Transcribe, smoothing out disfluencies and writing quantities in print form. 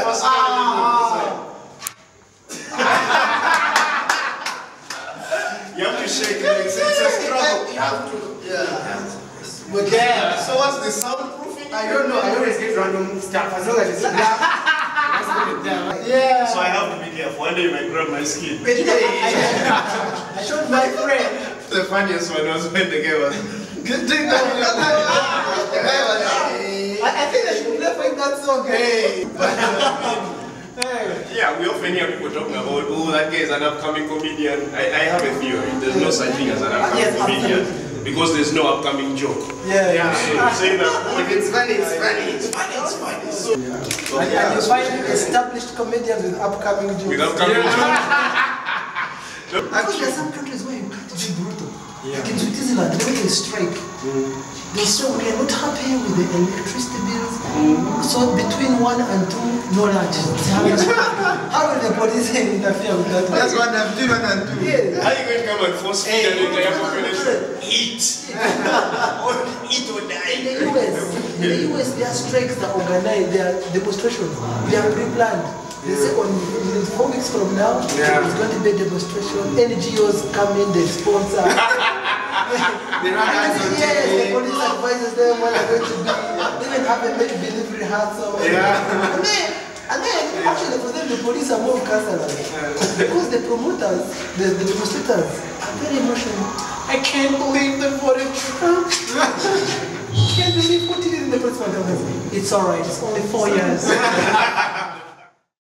was You have to shake it. It's a struggle. You have to. Yeah. Okay. So what's the soundproofing? I don't know. I always get random stuff as long as it's yeah. So I have to be careful. One day you might grab my skin. I showed my friend. The funniest one was when the guy was. I think I should play for that song. Hey. Yeah, we often hear people talking about, oh, that guy is an upcoming comedian. I have a theory. There's no such thing as an upcoming comedian because there's no upcoming joke. Yeah. So say that if it's funny, it's funny. It's funny, it's funny. So, and you find established comedians with upcoming jokes. With upcoming jokes. Because there are some countries where you can't be brutal. Like in Switzerland, when they strike, they say we are not happy with the electricity bills. So between 1 and 2, no lunch. How will the police interfere with that? That's what I'm doing, 1 and 2. Yeah. How are you going to come and force feed an entire population? Eat! Eat or die! In the US, there are strikes that organize, there are demonstrations, they are pre-planned. They say on 4 weeks from now, it's going to be a demonstration. NGOs come in, they sponsor. They run ads on TV. Yes, the police advises them what they're going to do. They even have a make believe rehearsal. And then actually for them the police are more customers. Because the promoters, the demonstrators are very emotional. I can't believe they voted Trump. Can't believe what he did in the first one. It's alright, it's only 4 years.